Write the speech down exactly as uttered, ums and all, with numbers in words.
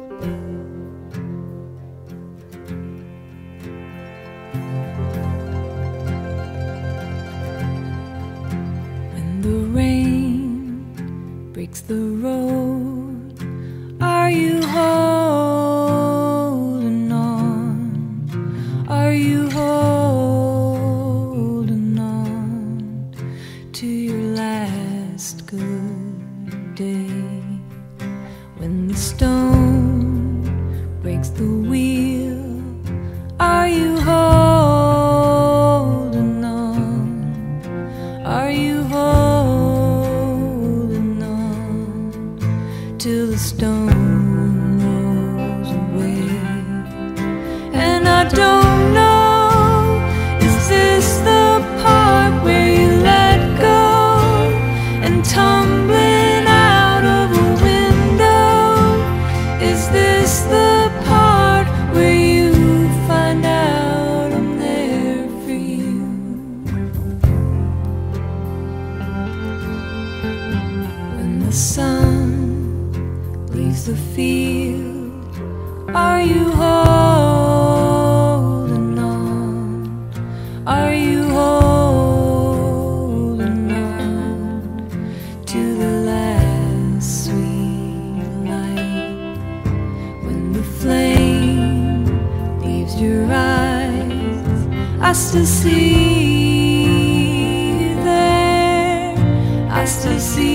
When the rain breaks the road, are you holding on? Are you holding on to your last good day? When the stone breaks the wheel, are you holding on? Are you holding on till the stone rolls away? And I don't know, is this the part where you let go and tumbling out of a window? Is this the part where you find out I'm there for you? When the sun leaves the field, are you holding on? Are you holding on to the last sweet light? When the flame leaves your eyes, I still see you there. I still see